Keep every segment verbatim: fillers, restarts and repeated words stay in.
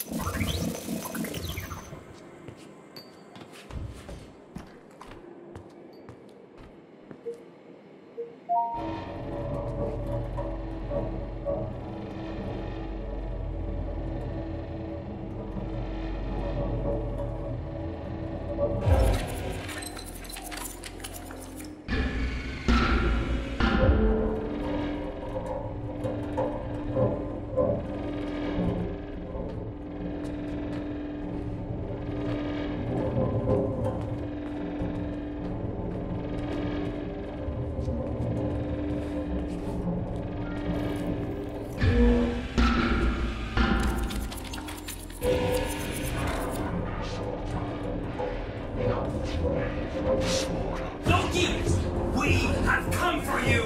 Loki's! We have come for you!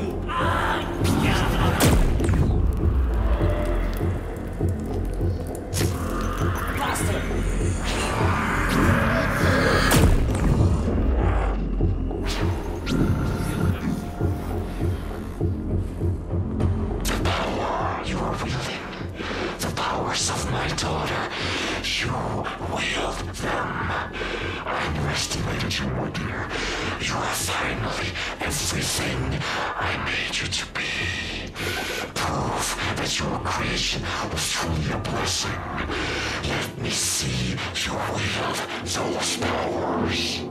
Blaster! The power you are wielding, the powers of my daughter, you wield them. I underestimated you, my dear. You are finally everything I made you to be. Proof that your creation was truly a blessing. Let me see you wield those powers.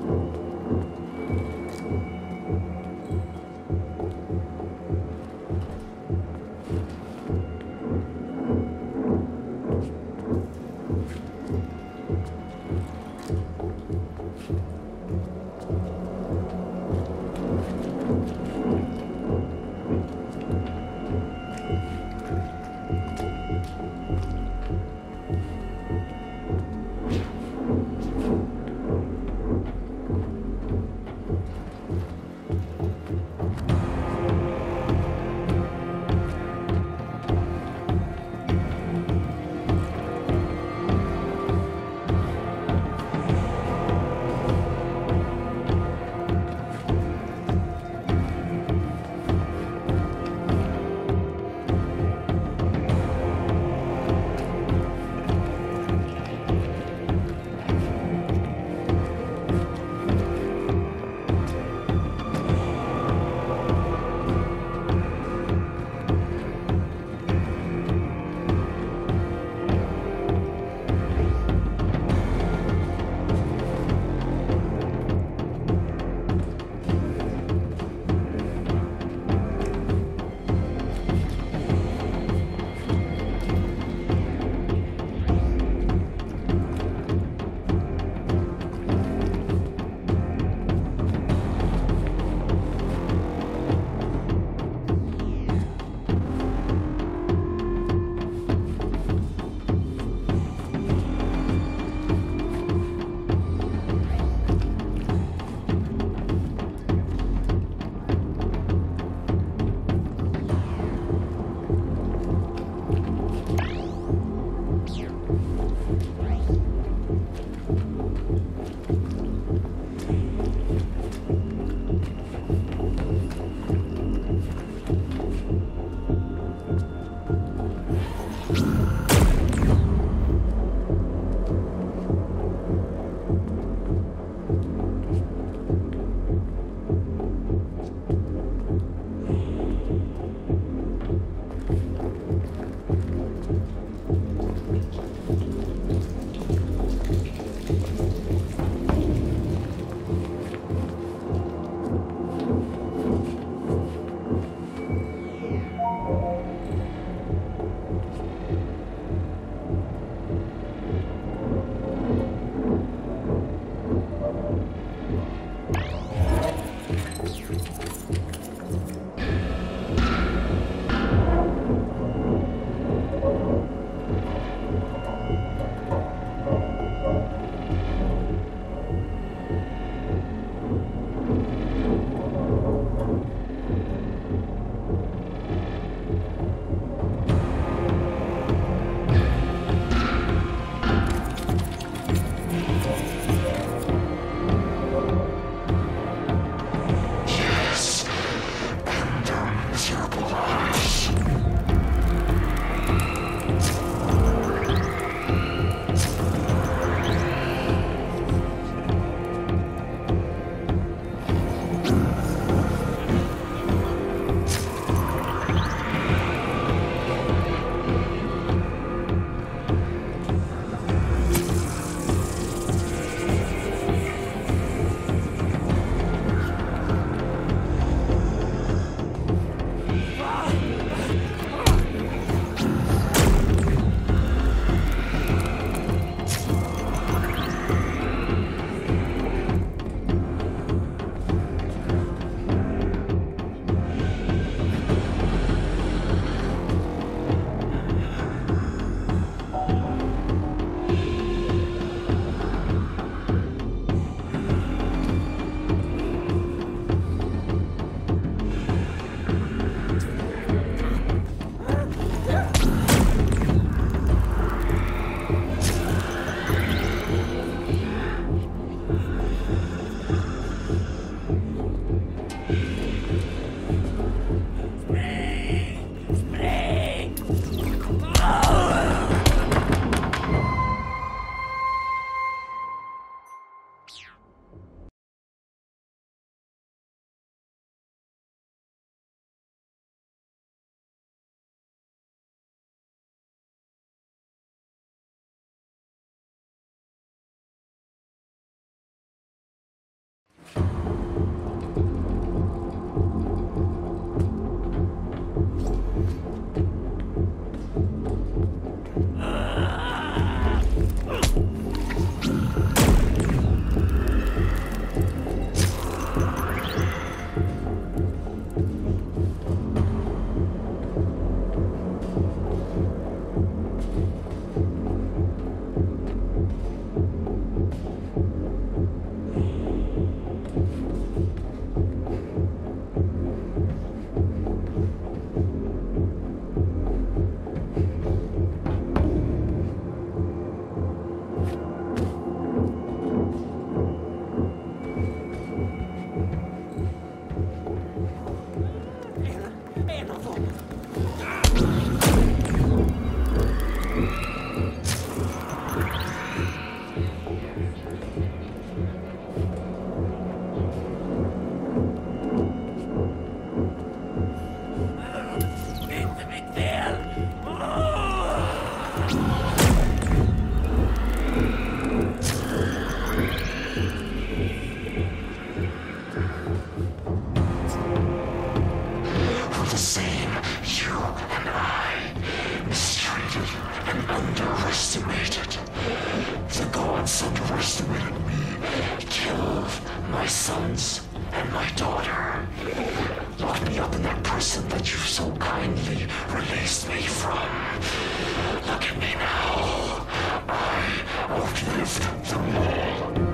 sons and my daughter. Lock me up in that prison that you so kindly released me from. Look at me now. I outlived them all.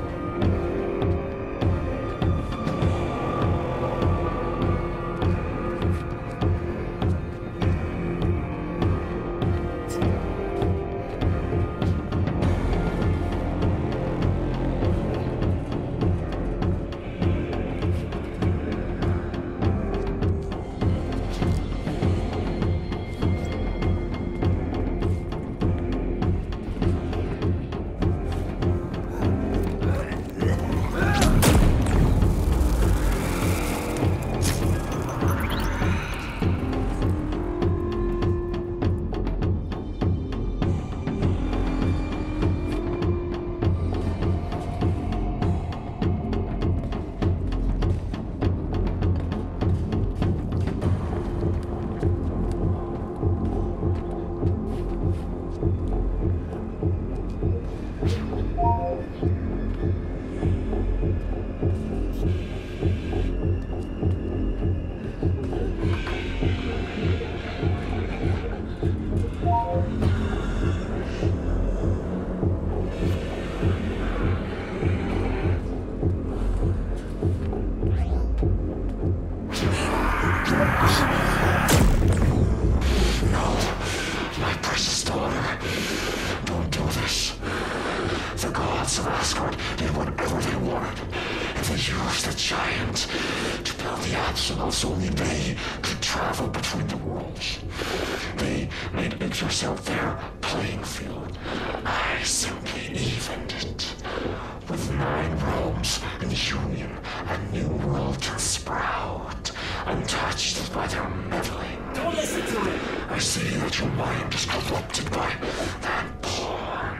Only they could travel between the worlds. They made Yggdrasil their playing field. I simply evened it. With nine realms in union, a new world can sprout, untouched by their meddling. Don't listen to him! I see that your mind is corrupted by that pawn.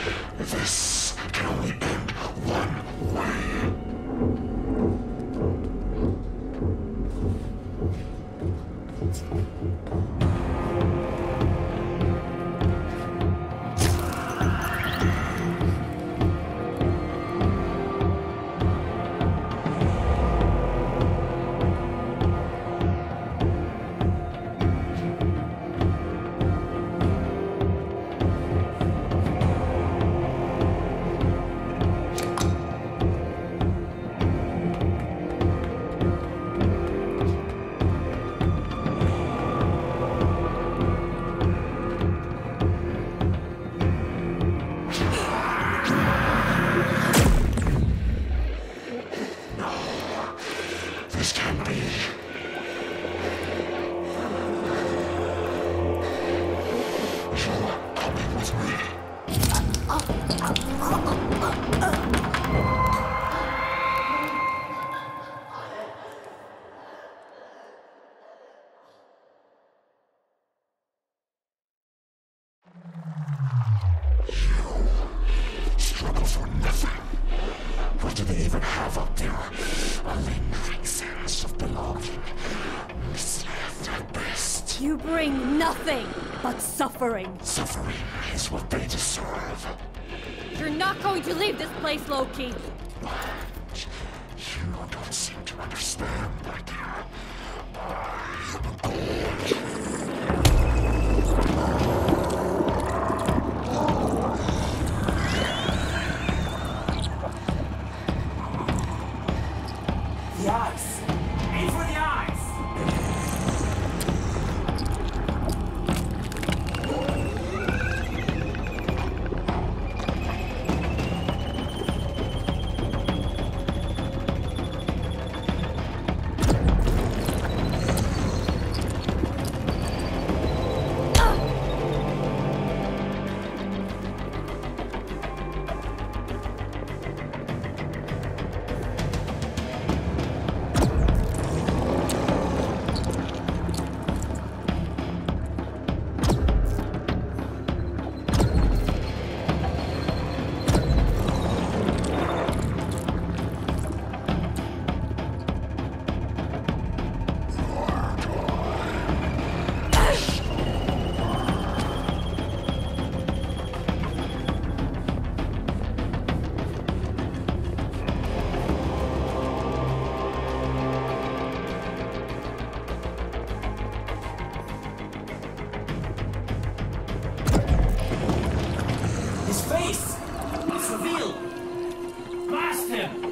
This can only end one way. You bring nothing but suffering. Suffering is what they deserve. You're not going to leave this place, Loki. You don't seem to understand, my dear. I am a god. The eyes! Aim for the eyes! It's revealed! Blast him!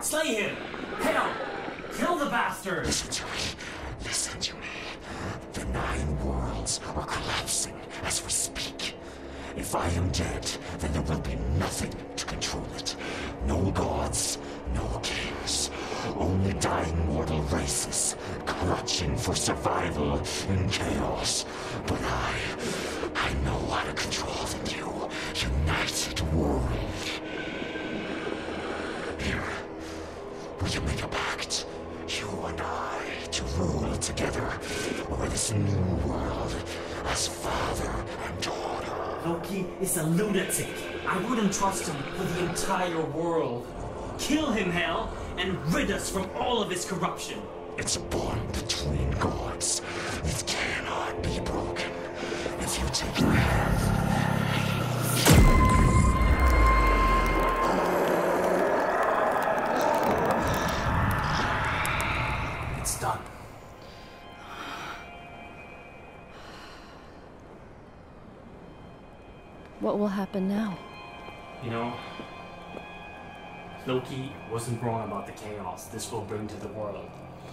Slay him! Hell! Kill the bastard! Listen to me. Listen to me. The Nine Worlds are collapsing as we speak. If I am dead, then there will be nothing to control it. No gods, no kings. Only dying mortal races, clutching for survival in chaos. But I, I know how to control the new, united world. Here, will you make a pact? You and I, to rule together over this new world as father and daughter. Loki is a lunatic. I wouldn't trust him with the entire world. Kill him, Hel, and rid us from all of his corruption. It's a bond between gods. It cannot be broken. If you take my hand. It's done. What will happen now? You know, Loki wasn't wrong about the chaos this will bring to the world.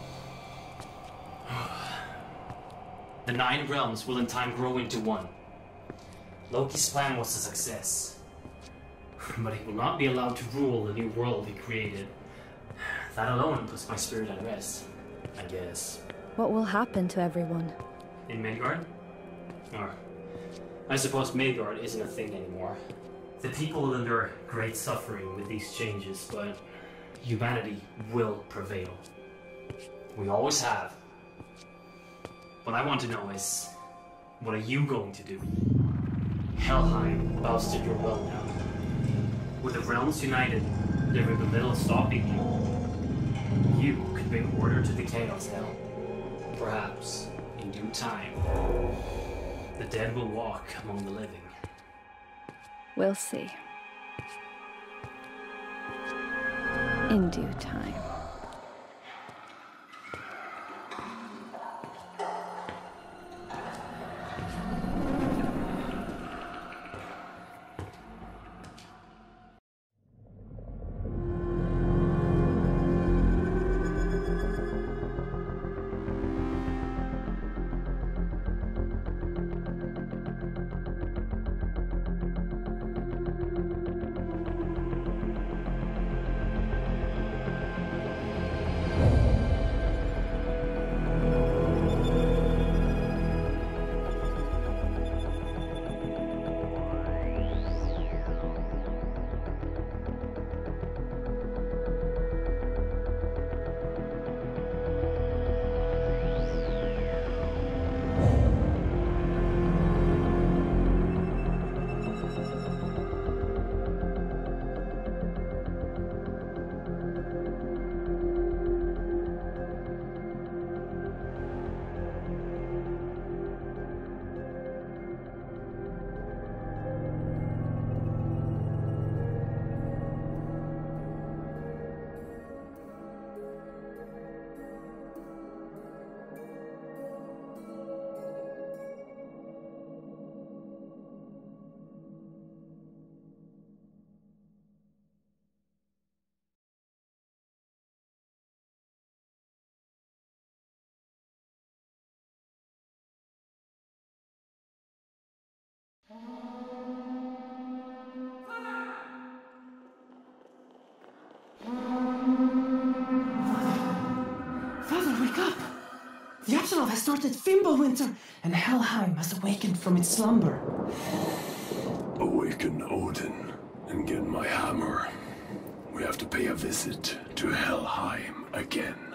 The Nine Realms will in time grow into one. Loki's plan was a success. But he will not be allowed to rule the new world he created. That alone puts my spirit at rest, I guess. What will happen to everyone? In Midgard? Or, I suppose Midgard isn't a thing anymore. The people will endure great suffering with these changes, but humanity will prevail. We always have. What I want to know is, what are you going to do? Helheim bows to your will now. With the realms united, there will be little stopping you. You could bring order to the chaos, Hel. Perhaps, in due time, the dead will walk among the living. We'll see. In due time. Father, wake up! The Absol has started Fimbulwinter, and Helheim has awakened from its slumber. Awaken Odin and get my hammer. We have to pay a visit to Helheim again.